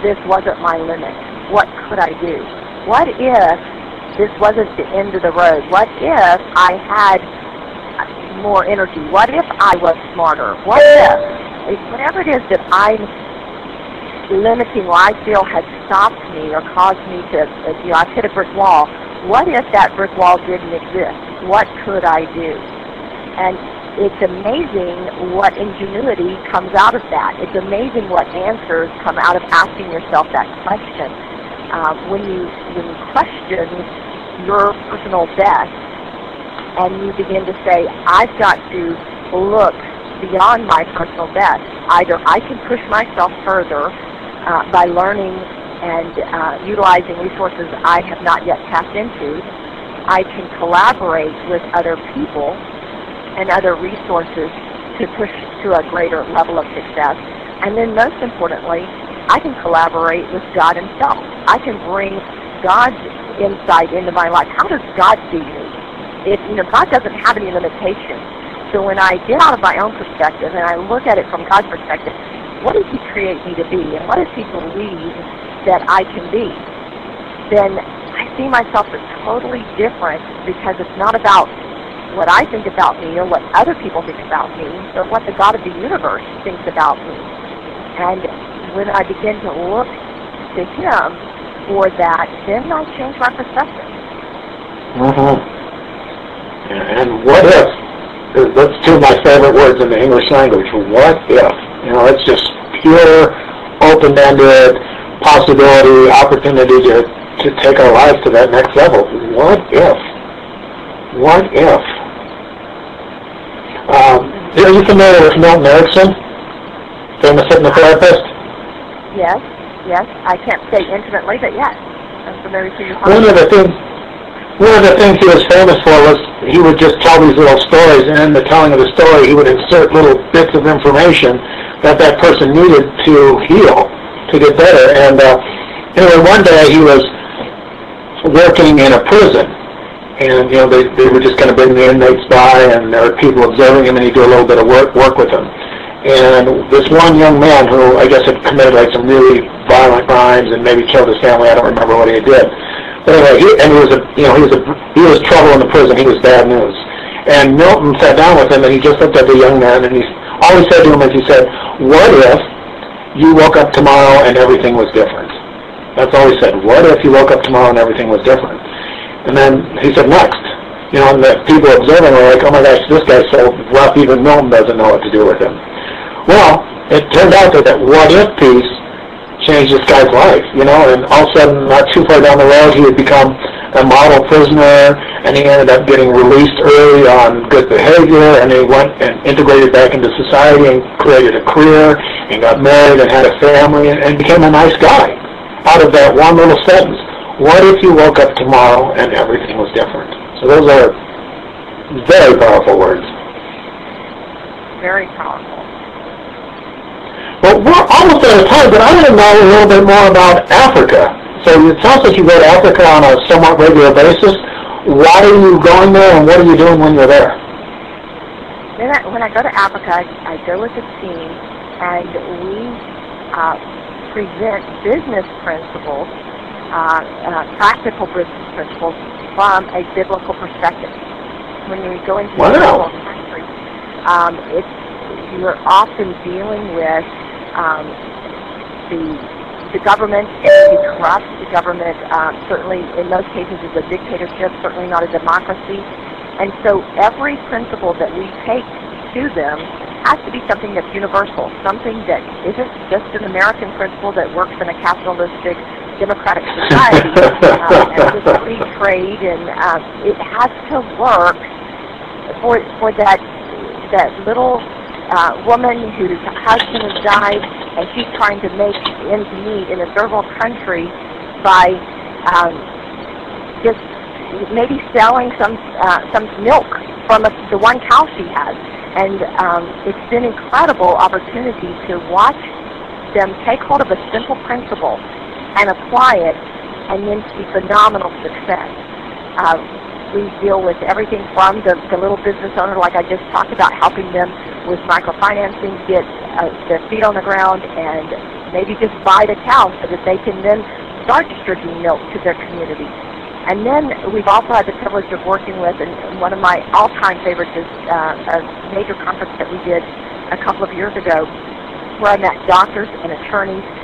this wasn't my limit? What could I do? What if this wasn't the end of the road? What if I had more energy? What if I was smarter? What if, whatever it is that I'm limiting or I feel has stopped me or caused me to, I've hit a brick wall. What if that brick wall didn't exist? What could I do? And it's amazing what ingenuity comes out of that. It's amazing what answers come out of asking yourself that question. When you question your personal best and you begin to say, I've got to look beyond my personal best. Either I can push myself further by learning and utilizing resources I have not yet tapped into. I can collaborate with other people and other resources to push to a greater level of success. And then most importantly, I can collaborate with God himself. I can bring God's insight into my life. How does God see me? God doesn't have any limitations. So when I get out of my own perspective and I look at it from God's perspective, what does he create me to be? And what does he believe that I can be? Then I see myself as totally different, because it's not about what I think about me or what other people think about me, but what the God of the universe thinks about me. And when I begin to look to him for that, then I change my perspective. And what if? That's two of my favorite words in the English language. What if? It's just pure, open-ended possibility, opportunity to take our lives to that next level. What if? What if? Are you familiar with Milton Erickson, famous hypnotherapist? Yes. I can't say intimately, but yes, I'm familiar with you. One of the things he was famous for was he would just tell these little stories, and in the telling of the story, he would insert little bits of information that person needed to heal, to get better. And anyway, one day he was working in a prison, and they were just kind of bring the inmates by, and there were people observing him, and he'd do a little bit of work with them. And this one young man who I guess had committed like some really violent crimes and maybe killed his family, I don't remember what he did. But anyway, he was trouble in the prison. He was bad news. And Milton sat down with him, and he just looked at the young man, and all he said to him is, he said, "What if you woke up tomorrow and everything was different?" That's all he said. What if you woke up tomorrow and everything was different? And then he said, next. And the people observing were like, oh my gosh, this guy's so rough, even Milton doesn't know what to do with him. Well, it turned out that what if piece changed this guy's life, and all of a sudden, not too far down the road, he had become a model prisoner, and he ended up getting released early on good behavior, and he went and integrated back into society and created a career, and got married and had a family, and became a nice guy out of that one little sentence. What if you woke up tomorrow and everything was different? So those are very powerful words. Very powerful. Well, we're almost out of time, but I want to know a little bit more about Africa. So it sounds like you go to Africa on a somewhat regular basis. Why are you going there, and what are you doing when you're there? When I go to Africa, I go with a team, and we present business principles, practical business principles from a biblical perspective. When you go into a country, you're often dealing with the government can be corrupt. The government certainly, in most cases, is a dictatorship, certainly not a democracy. And so every principle that we take to them has to be something that's universal, something that isn't just an American principle that works in a capitalistic, democratic society and with free trade. And it has to work for that little woman whose husband has died, and she's trying to make ends meet in a third world country by just maybe selling some milk from the one cow she has. And it's been an incredible opportunity to watch them take hold of a simple principle and apply it, and then see phenomenal success. We deal with everything from the little business owner, like I just talked about, helping them with microfinancing, get their feet on the ground and maybe just buy the cow so that they can then start distributing milk to their community. And then we've also had the privilege of working with, and one of my all-time favorites is a major conference that we did a couple of years ago, where I met doctors and attorneys